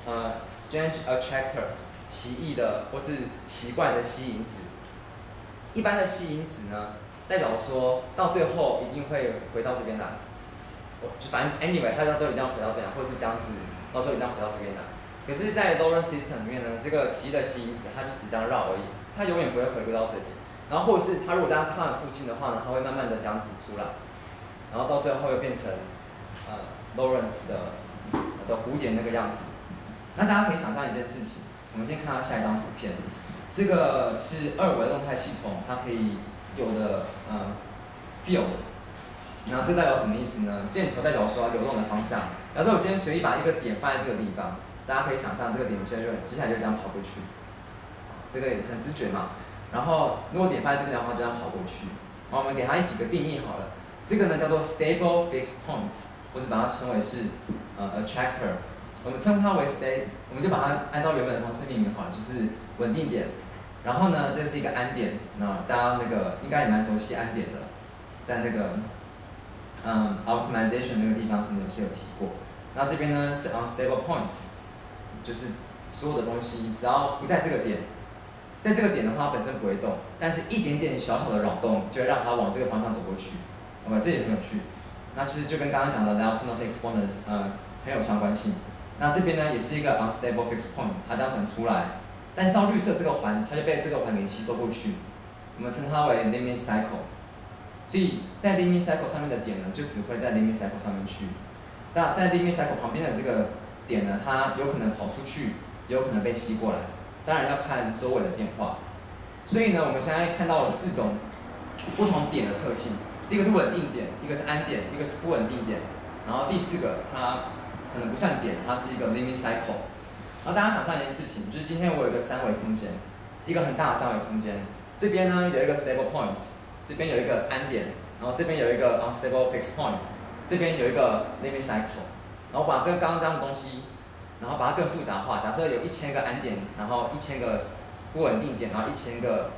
attractor， 奇异的或是奇怪的吸引子。一般的吸引子呢，代表说到最后一定会回到这边来，就反正 anyway， 它到最后一定要回到这边，或者是这样子，到最后一定要回到这边来。可是，在 Lorentz system 里面呢，这个奇异的吸引子，它就只这样绕而已，它永远不会回归到这边。然后或者是它如果在它的附近的话呢，它会慢慢的这样子出来，然后到最后又变成Lorentz 的蝴蝶那个样子。那大家可以想象一件事情，我们先看到下一张图片，这个是2维的动态系统，它可以有的field， 那这代表什么意思呢？箭头代表说流动的方向。假设我今天随意把一个点放在这个地方，大家可以想象这个点接下来就这样跑过去，这个很直觉嘛。然后如果点放在这边的话，就这样跑过去。然后我们给它几个定义好了，这个呢叫做 stable fixed points， 或者把它称为是attractor。我们称它为 我们就把它按照原本的方式命名好了，就是稳定点。然后呢，这是一个安点，那大家那个应该也蛮熟悉安点的，在那个optimization 那个地方可能有些有提过。那这边呢是 unstable points， 就是所有的东西只要不在这个点，在这个点的话它本身不会动，但是一点点小小的扰动就会让它往这个方向走过去。OK， 这也很有趣。那其实就跟刚刚讲的 Lyapunov exponent 很有相关性。那这边呢也是一个 unstable fixed point， 它这样转出来。但是到绿色这个环，它就被这个环给吸收过去，我们称它为 limit cycle。所以在 limit cycle 上面的点呢，就只会在 limit cycle 上面去。那在 limit cycle 旁边的这个点呢，它有可能跑出去，也有可能被吸过来。当然要看周围的变化。所以呢，我们现在看到了4种不同点的特性。第一个是稳定点，一个是安点，一个是不稳定点。然后第4个它可能不算点，它是一个 limit cycle。然后大家想象一件事情，就是今天我有一个3维空间，一个很大的3维空间，这边呢有一个 stable points， 这边有一个安点，然后这边有一个 unstable fixed points， 这边有一个 limit cycle， 然后把这个刚刚这样的东西，然后把它更复杂化，假设有1000个安点，然后1000个不稳定点，然后1000个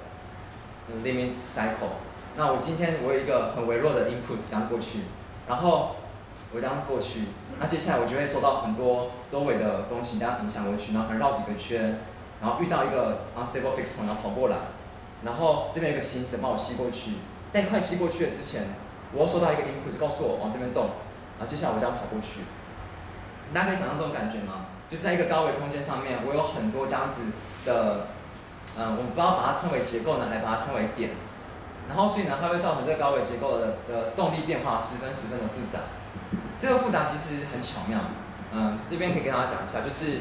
limit cycle， 那我今天我有一个很微弱的 input 这样过去，然后我这样过去，那接下来我就会收到很多周围的东西这样影响过去，然后可能绕几个圈，然后遇到一个 unstable fixed point， 然后跑过来，然后这边有一个行子把我吸过去，在快吸过去的之前，我又收到一个 input 告诉我往这边动，然后接下来我这样跑过去。大家可以想象这种感觉吗？就是在一个高维空间上面，我有很多这样子的，我们不知道把它称为结构呢，还把它称为点，然后所以呢，它会造成这个高维结构的动力变化十分的复杂。 这个复杂其实很巧妙。这边可以跟大家讲一下，就是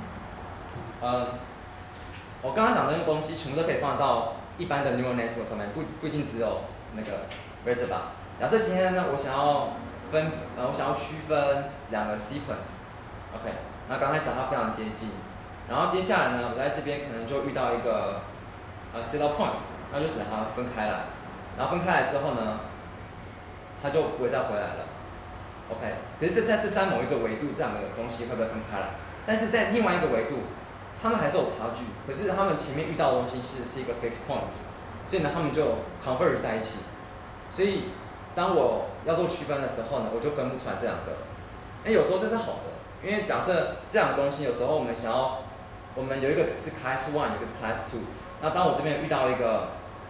我刚刚讲的那些东西全部都可以放到一般的 neural network 上面，不一定只有那个 reservoir。假设今天呢，我想要区分2个 sequence，OK， 那刚开始它非常接近，然后接下来呢，我在这边可能就遇到一个saddle points， 那就使它分开来，然后分开来之后呢，它就不会再回来了 ，OK。可是在这某一个维度，这2个东西会不会分开来？但是在另外一个维度，它们还是有差距。可是它们前面遇到的东西是一个 fixed points， 所以呢，它们就 converge 在一起。所以当我要做区分的时候呢，我就分不出来这2个。有时候这是好的，因为假设这2个东西有时候我们有一个是 class 1， 有一个是 class 2。那当我这边遇到一个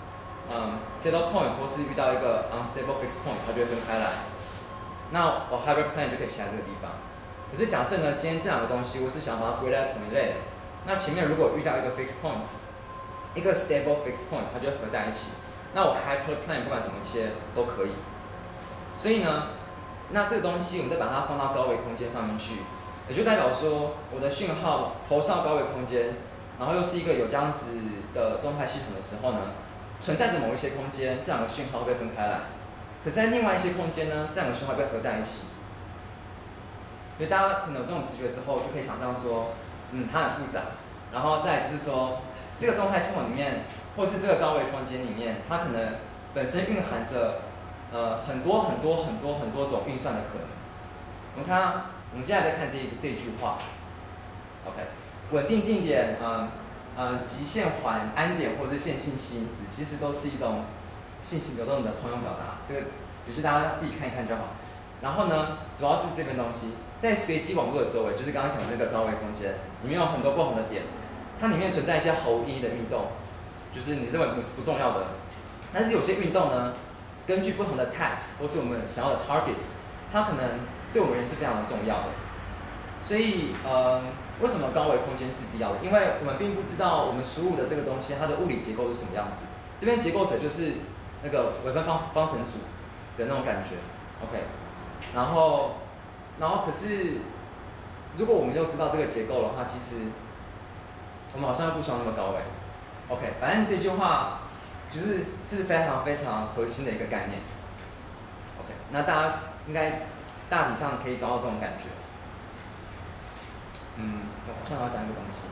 saddle point 或是遇到一个 unstable fixed point， 它就会分开来。那我 hybrid plan 就可以写在这个地方。可是假设呢，今天这2个东西我是想把它归在同一类的，那前面如果遇到一个 fixed points， 一个 stable fixed point， 它就会合在一起。那我 hybrid plan 不管怎么切都可以。所以呢，那这个东西我们再把它放到高维空间上面去，也就代表说我的讯号投上高维空间，然后又是一个有这样子的动态系统的时候呢，存在着某一些空间，这2个讯号会被分开来。可是在另外一些空间呢，这2个讯号被合在一起。所以大家可能有这种直觉之后，就可以想象说，它很复杂。然后再来就是说，这个动态系统里面，或是这个高维空间里面，它可能本身蕴含着很多种运算的可能。我们接下来再看这一句话 ，OK， 稳定定点，极限环安点或是线性吸引子，其实都是一种信息流动的通用表达。这个有些大家自己看一看就好。然后呢，主要是这边东西，在随机网络的周围，就是刚刚讲的那个高维空间，里面有很多不同的点，它里面存在一些毫无意义的运动，就是你认为不重要的。但是有些运动呢，根据不同的 task 或是我们想要的 targets， 它可能对我们人是非常的重要的。所以为什么高维空间是必要的？因为我们并不知道我们输入的这个东西它的物理结构是什么样子。这边结构者就是那个微分方程组的那种感觉 ，OK。然后可是如果我们又知道这个结构的话，其实我们好像不需要那么高维 ，OK。反正这句话就是非常核心的一个概念 ，OK。那大家应该大体上可以找到这种感觉。我现在要讲一个东西。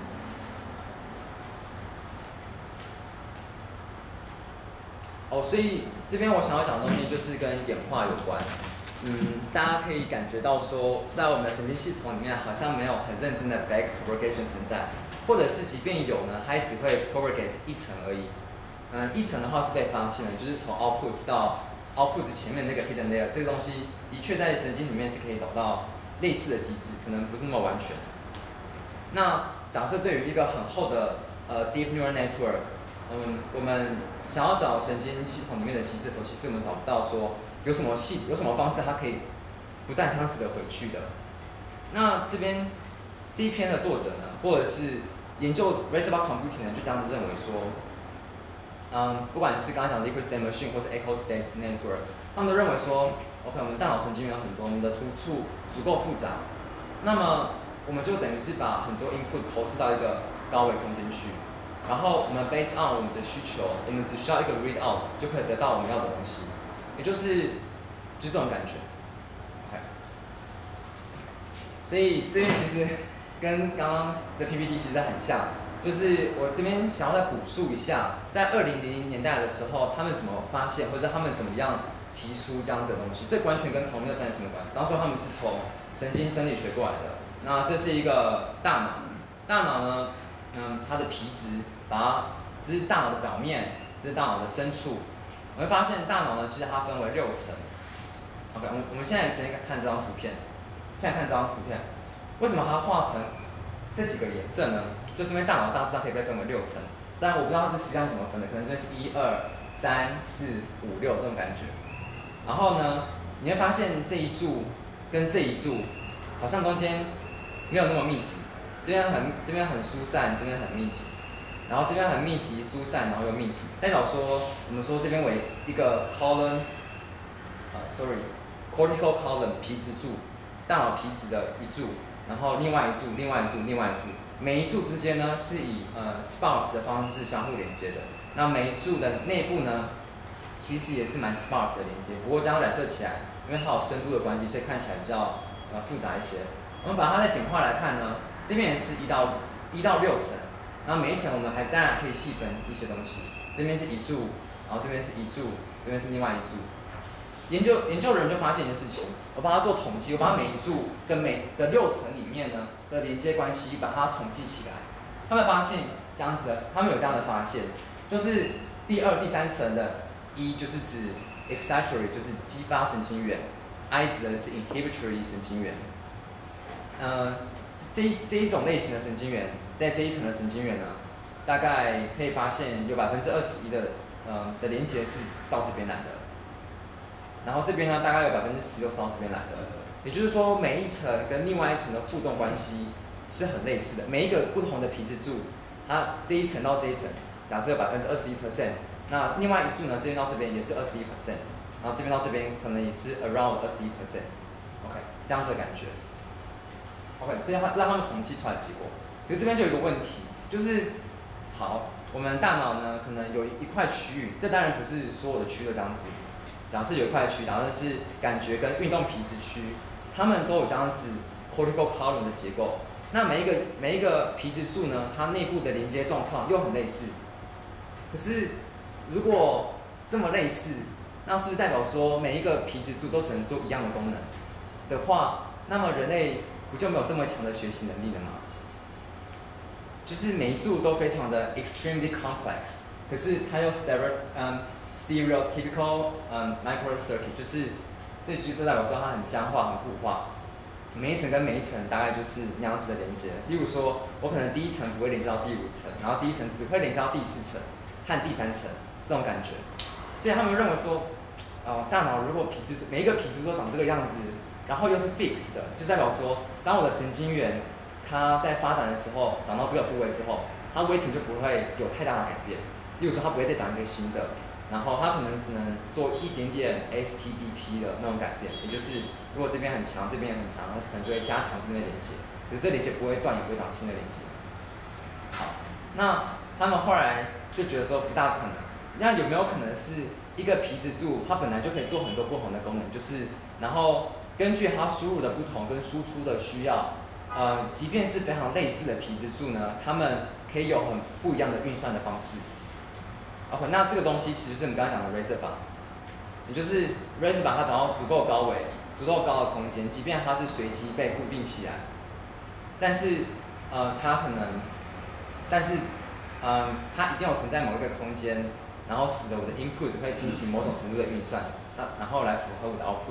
所以这边我想要讲的东西就是跟演化有关。大家可以感觉到说，在我们的神经系统里面好像没有很认真的 back propagation 存在，或者是即便有呢，它也只会 propagate 1层而已。1层的话是被发现的，就是从 output 到 output 前面那个 hidden layer， 这个东西的确在神经里面是可以找到类似的机制，可能不是那么完全。那假设对于一个很厚的deep neural network， 我们想要找神经系统里面的机制的时候，其实我们找不到说有什么方式它可以不断这样子的回去的。那这一篇的作者呢，或者是研究 reservoir computing 呢，就这样子认为说，不管是刚刚讲的 liquid state machine 或是 echo state network， 他们都认为说 ，OK， 我们大脑神经元有很多，我们的突触足够复杂，那么我们就等于是把很多 input 投射到一个高维空间去，然后我们 based on 我们的需求，我们只需要一个 read out 就可以得到我们要的东西，也就是这种感觉 ，OK。所以这边其实跟刚刚的 PPT 其实很像，就是我这边想要再补述一下，在2000年代的时候，他们怎么发现，或者他们怎么样提出这样子的东西，这完全跟同一个三什么关系？当初他们是从神经生理学过来的。那这是一个大脑，大脑呢，它的皮质，这是大脑的表面，这是大脑的深处。我们会发现大脑呢，其实它分为6层。OK， 我们现在直接看这张图片。现在看这张图片，为什么它画成这几个颜色呢？就是因为大脑大致上可以被分为6层，但我不知道这实际上怎么分的，可能这是1、2、3、4、5、6这种感觉。然后呢，你会发现这一柱跟这一柱好像中间没有那么密集，这边很疏散，这边很密集，然后这边很密集、疏散，然后又密集，代表说我们说这边为一个 colon， cortical column 皮质柱，大脑皮质的一柱，然后另外一柱，另外一柱，另外一柱，每一柱之间呢是以sparse 的方式相互连接的。那每一柱的内部呢，其实也是蛮 sparse 的连接，不过这样染色起来，因为它有深度的关系，所以看起来比较复杂一些。我们把它再简化来看呢，这边也是1到6层，然后每一层我们当然可以细分一些东西，这边是一柱，然后这边是一柱，这边是另外一柱。研究人就发现一件事情，我帮他做统计，我把每一柱跟每的6层里面呢的连接关系把它统计起来，他们发现这样子的，他们有这样的发现，就是第2、第3层的E就是指 excitatory 就是激发神经元 ，I 指的是 inhibitory 神经元。这一种类型的神经元，在这一层的神经元呢，大概可以发现有21%的连接是到这边来的。然后这边呢，大概有16%是到这边来的，也就是说每一层跟另外一层的互动关系是很类似的。每一个不同的皮质柱，它这一层到这一层，假设有21%，那另外一柱呢，这边到这边也是21%，然后这边到这边可能也是 around 21%，OK， 这样子的感觉。OK， 所以这是他们统计出来的结果。可是这边就有一个问题，就是好，我们大脑呢可能有一块区域，这当然不是所有的区域都这样子。假设有一块区，假设是感觉跟运动皮质区，它们都有这样子 cortical column 的结构。那每一个皮质柱呢，它内部的连接状况又很类似。可是如果这么类似，那是不是代表说每一个皮质柱都只能做一样的功能的话，那么人类不就没有这么强的学习能力了吗？就是每一柱都非常的 extremely complex， 可是它又stereotypical microcircuit， 就是这就代表说它很僵化、很固化，每一层跟每一层大概就是那样子的连接。例如说，我可能第1层不会连接到第5层，然后第1层只会连接到第4层和第3层这种感觉。所以他们认为说，大脑如果每一个皮质都长这个样子，然后又是 fixed 的，就代表说，当我的神经元它在发展的时候长到这个部位之后，它 weighting 就不会有太大的改变。例如说，它不会再长一个新的。然后它可能只能做一点点 STDP 的那种改变，也就是如果这边很强，这边也很强，它可能就会加强这边的连接，可是这连接不会断，也不会长新的连接。好，那他们后来就觉得说不大可能。那有没有可能是一个皮质柱，它本来就可以做很多不同的功能，就是然后根据它输入的不同跟输出的需要，即便是非常类似的皮质柱呢，它们可以有很不一样的运算的方式。OK， 那这个东西其实是我们刚才讲的 reservoir， 也就是 reservoir 它找到足够高维、足够高的空间，即便它是随机被固定起来，但是它一定有存在某一个空间，然后使得我的 input 会进行某种程度的运算，然后来符合我的 output。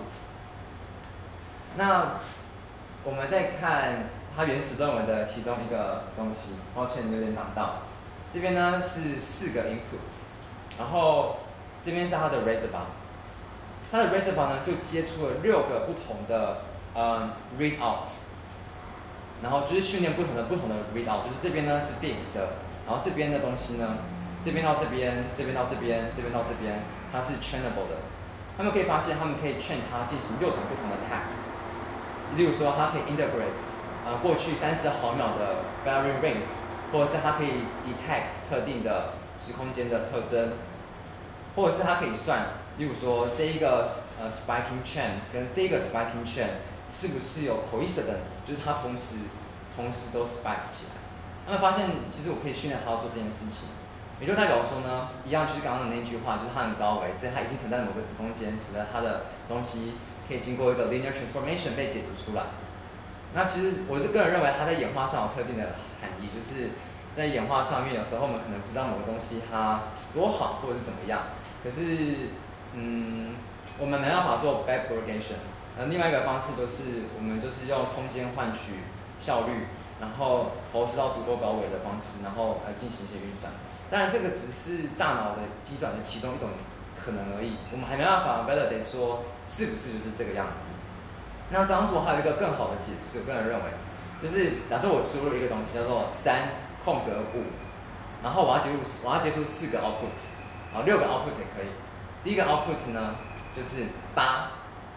那我们再看它原始论文的其中一个东西，抱歉有点挡到。这边呢是4个 input， 然后这边是它的 reservoir， 它的 reservoir 呢就接触了6个不同的readouts， 然后就是训练不同的 readout， 就是这边呢是 fixed 的，然后这边的东西呢，这边到这边，这边到这边，这边到这边，它是 trainable 的。他们可以发现，他们可以 train 它进行6种不同的 task， 例如说它可以 integrate 过去30毫秒的 varying rates。或者是它可以 detect 特定的时空间的特征，或者是它可以算，例如说这一个spiking chain 跟这个 spiking chain 是不是有 coincidence， 就是它同时都 spikes 起来。他们发现其实我可以训练它做这件事情，也就代表说呢，一样就是刚刚的那句话，就是它很高维，所以它一定存在某个子空间，使得它的东西可以经过一个 linear transformation 被解读出来。那其实我是个人认为它在演化上有特定的含义，就是在演化上面有时候我们可能不知道某个东西它多好或者是怎么样，可是我们没办法做 backpropagation。另外一个方式就是我们就是用空间换取效率，然后投射到足够高维的方式，然后来进行一些运算。当然这个只是大脑的机转的其中一种可能而已，我们还没办法 validate 说是不是就是这个样子。那这张图还有一个更好的解释，我个人认为，就是假设我输入一个东西叫做3+5，然后我要接出4个 outputs， 然后6个 outputs 也可以。第一个 output 呢就是8，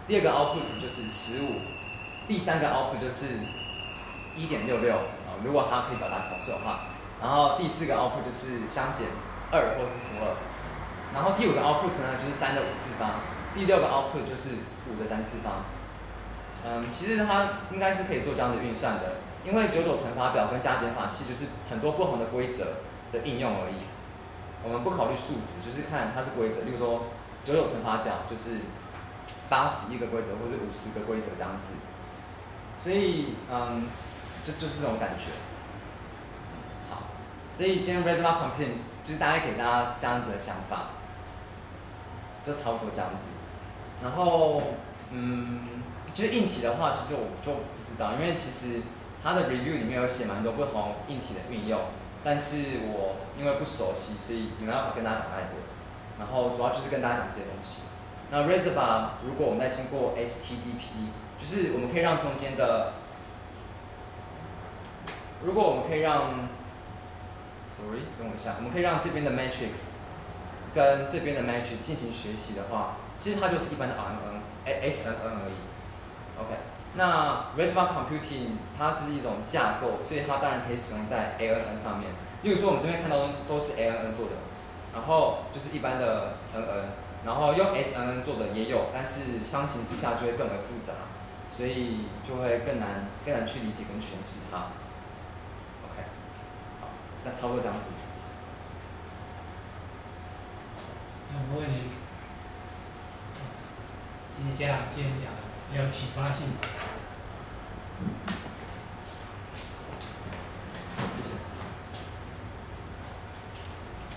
第二个 output 就是15，第三个 output 就是1.66啊，如果它可以表达小数的话，然后第四个 output 就是相减2或是负2，然后第五个 output 呢就是3的5次方，第六个 output 就是5的3次方。其实它应该是可以做这样的运算的，因为99乘法表跟加减法其实就是很多不同的规则的应用而已。我们不考虑数值，就是看它是规则，例如说99乘法表就是81个规则或是50个规则这样子，所以就是这种感觉。好，所以今天 Reservoir Computing 就是大概给大家这样子的想法，就差不多这样子。然后就是硬体的话，其实我就不知道，因为其实它的 review 里面有写蛮多不同硬体的运用，但是我因为不熟悉，所以没办法跟大家讲太多。然后主要就是跟大家讲这些东西。那 Reservoir 如果我们再经过 STDP， 就是我们可以让中间的，如果我们可以让 ，sorry， 等我一下，我们可以让这边的 matrix 跟这边的 matrix 进行学习的话，其实它就是一般的 SNN 而已。OK， 那 Reservoir Computing 它只是一种架构，所以它当然可以使用在 ANN 上面。例如说我们这边看到的都是 ANN 做的，然后就是一般的 NN， 然后用 SNN 做的也有，但是相形之下就会更为复杂，所以就会更难去理解跟诠释它。OK， 好，那差不多这样子。 有没有问题？谢谢家长今天讲的，很有启发性。